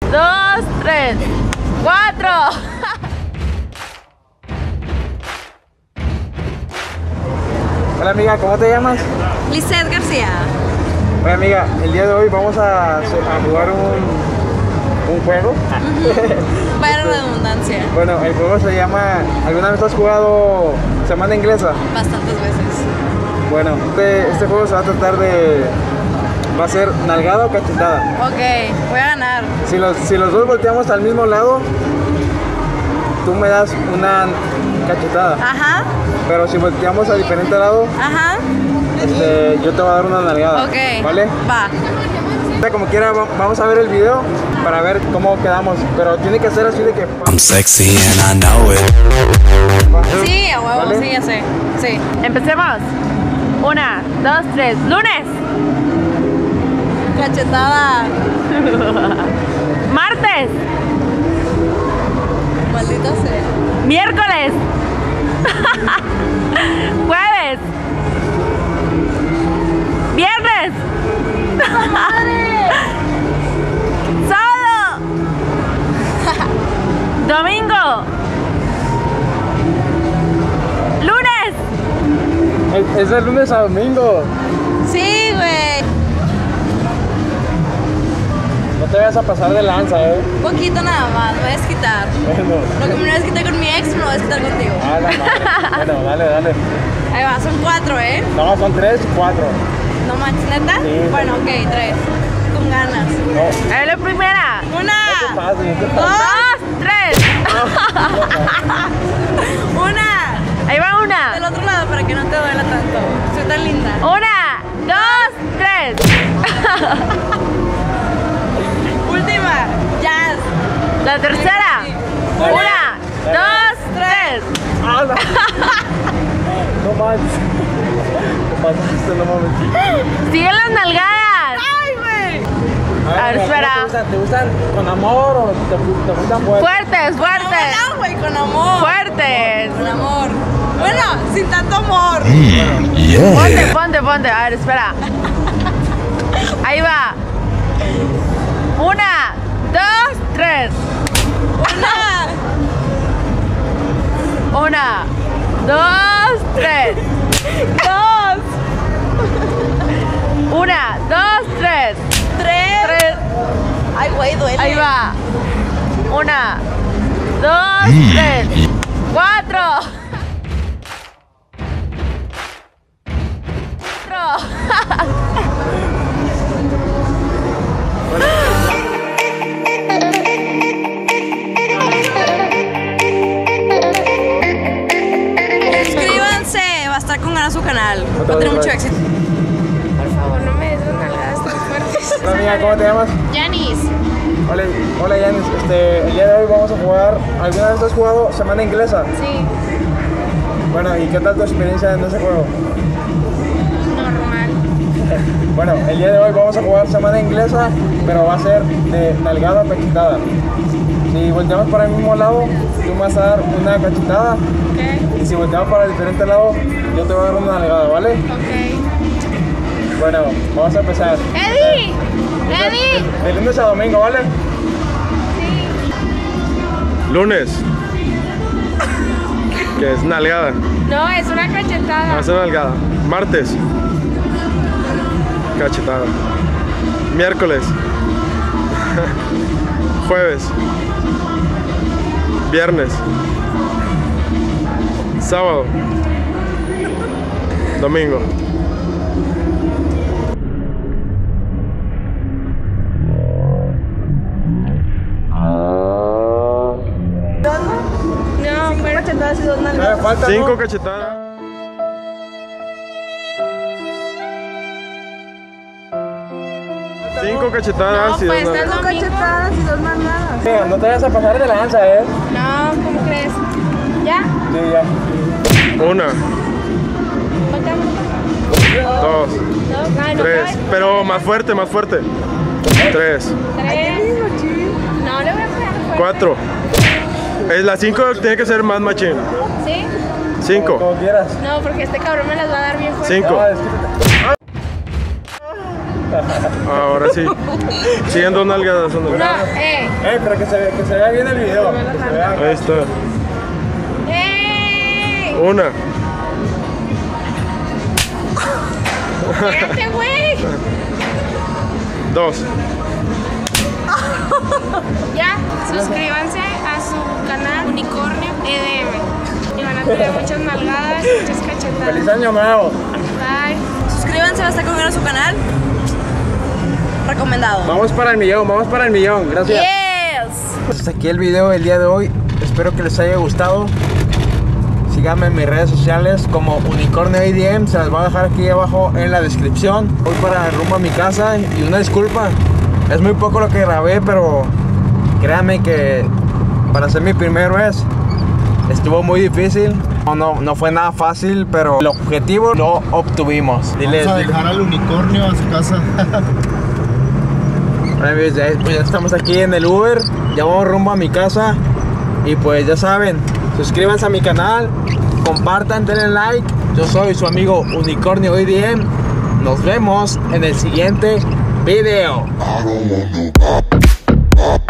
2, 3, 4. Hola amiga, ¿cómo te llamas? Lizeth García. Hola amiga, el día de hoy vamos a jugar un juego. Para redundancia. Bueno, el juego se llama... ¿Alguna vez has jugado Semana Inglesa? Bastantes veces. Bueno, este juego se va a tratar de... Va a ser nalgada o cachetada. Ok, voy a ganar. Si los dos volteamos al mismo lado, tú me das una cachetada. Ajá. Pero si volteamos a diferente lado, Ajá. yo te voy a dar una nalgada. Ok. ¿Vale? Va. Como quiera, vamos a ver el video para ver cómo quedamos. Pero tiene que ser así de que... I'm sexy and I know it. Sí, a huevo, ¿Vale? sí, ya sé. Sí. Empecemos. 1, 2, 3. Lunes. Cachetada. Martes. Maldita sea. Miércoles. Jueves. Viernes. Sábado. Domingo. Lunes. Es de lunes a domingo. Sí, güey. No te vayas a pasar de lanza, Poquito nada más, me voy a desquitar. Bueno. Lo que me voy a desquitar con mi ex, me lo voy a desquitar contigo. Ah, la madre. Bueno, dale. Ahí va, son 4, ¿eh? No, son 3 y 4. No manches, ¿neta? Sí. Bueno, ok, 3. Con ganas. No. Es la primera. Una. No te 2, 3. Una. Ahí va una. Del otro lado para que no te duela tanto. Soy tan linda. 1, 2, 3. Última. Jazz. La tercera. 1, 2, 3. Ah, no manches. No mames. Siguen las nalgadas. ¡Ay, güey! A ver, espera. ¿Te gustan con amor o te gustan fuertes? Fuertes, fuertes. No, güey, con amor. Fuertes. Con amor. Bueno, sin tanto amor. Yeah. Ponte. A ver, espera. Ahí va. 1, 2, 3. Una. 1, 2, 3. 2. 1, 2, 3. 3. Ay, güey, duele. Ahí va. 1, 2, 3. 4. Suscríbanse, va a estar con ganas su canal. Va a tener mucho éxito. Por favor, no me des las nalgadas tan fuertes. Hola amiga, ¿cómo te llamas? Yanis. Hola Yanis, el día de hoy vamos a jugar. ¿Alguna vez has jugado Semana Inglesa? Sí, Bueno, ¿y qué tal tu experiencia en ese juego? normal. Bueno, el día de hoy vamos a jugar Semana Inglesa, pero va a ser de nalgada o cachetada. Si volteamos para el mismo lado, tú me vas a dar una cachetada. Ok, Y si volteamos para el diferente lado, yo te voy a dar una nalgada, ¿vale? ok. Bueno, vamos a empezar. ¡Eddie! ¡Eddie! De lunes a domingo, ¿vale? Lunes. Que es nalgada. No, es una cachetada. Va a ser nalgada. Martes. Cachetada. Miércoles. Jueves. Viernes. Sábado. Domingo. No, pero Cachetadas y 2 nalgadas. Falta 5 cachetadas. Cinco cachetadas no, y pues dos estás nalgadas. domingo. Cachetadas y 2 nalgadas. Mira, no te vayas a pasar de lanza, No, ¿cómo crees? ¿Ya? Sí, ya. Una, dos, No, tres. Pero más fuerte, más fuerte. 3, 3. No, le voy a pegar fuerte. 4. La 5 tiene que ser más machín. ¿Sí? 5, Como quieras. No, porque este cabrón me las va a dar bien fuerte. 5. No, es que Ahora sí. Siguen dos nalgadas. No, Pero que se vea bien el video. Que se vea. Ahí está. Una. Espérate, güey. Dos. Ya, suscríbanse a su canal Unicornio EDM. Y van a tener muchas nalgadas, muchas cachetadas. ¡Feliz año nuevo! Bye. Suscríbanse, va a estar conmigo a su canal. Recomendado. Vamos para el millón, gracias. Yes. Hasta aquí el video del día de hoy. Espero que les haya gustado. Síganme en mis redes sociales como Unicornio EDM. Se las voy a dejar aquí abajo en la descripción. Voy para rumbo a mi casa y una disculpa. Es muy poco lo que grabé, pero créanme que para hacer mi primer vez estuvo muy difícil. No fue nada fácil, pero el objetivo lo obtuvimos. Vamos a dejar al unicornio a su casa. Pues ya estamos aquí en el Uber, ya vamos rumbo a mi casa. Y pues ya saben, suscríbanse a mi canal, compartan, denle like. Yo soy su amigo Unicornio EDM. Nos vemos en el siguiente video.